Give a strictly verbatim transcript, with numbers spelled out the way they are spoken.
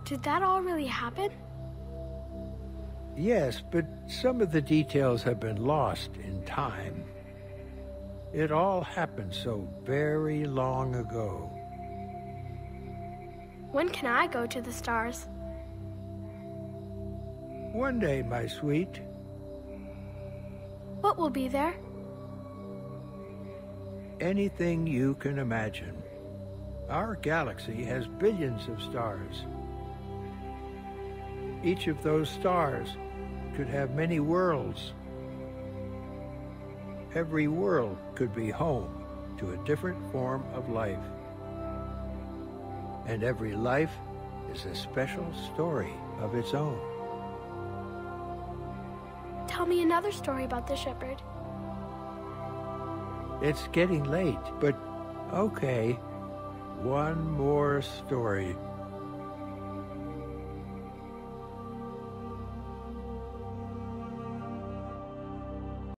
Did that all really happen? Yes, but some of the details have been lost in time. It all happened so very long ago. When can I go to the stars? One day, my sweet. What will be there? Anything you can imagine. Our galaxy has billions of stars. Each of those stars could have many worlds. Every world could be home to a different form of life. And every life is a special story of its own. Tell me another story about the shepherd. It's getting late, but okay. One more story.